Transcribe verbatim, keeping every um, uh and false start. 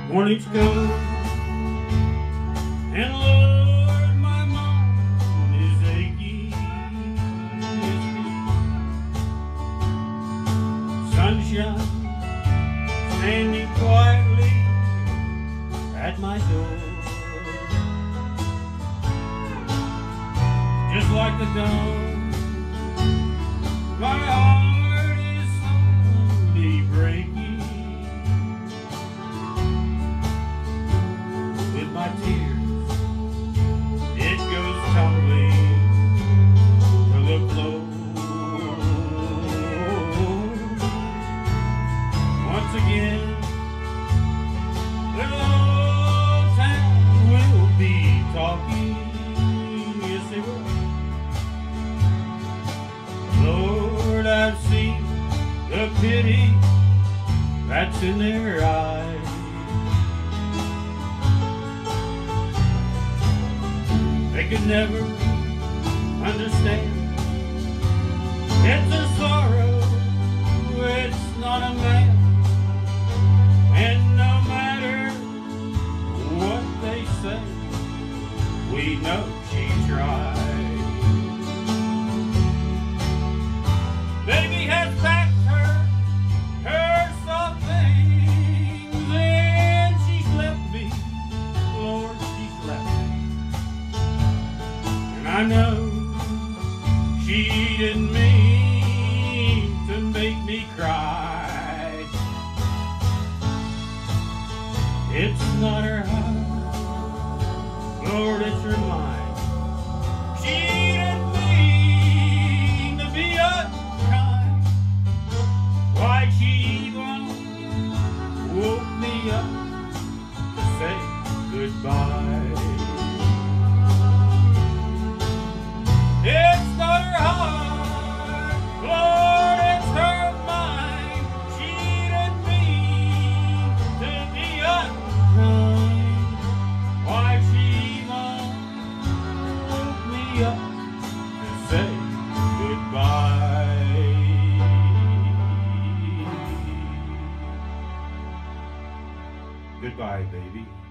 Mornings go, and Lord, my mom is aching. Sunshine standing quietly at my door, just like the dawn. My heart is slowly breaking. With my tears, it goes tumbling to the floor. Once again, the whole town will be talking. Yes, they will. Lord, I've seen the pity that's in their eyes. They could never understand. It's a sorrow, it's not a man. And no matter what they say, we know she tried. Baby has packed her, her soft things, and she's left me. Lord, she's left me. And I know she didn't mean to make me cry. It's not her heart, Lord, it's her mind. She didn't mean to be unkind. Why, she even woke me up to say goodbye. It's not her heart, Lord, it's her mind. She didn't mean to be unkind. Why, she even woke me up to say goodbye. Goodbye, baby.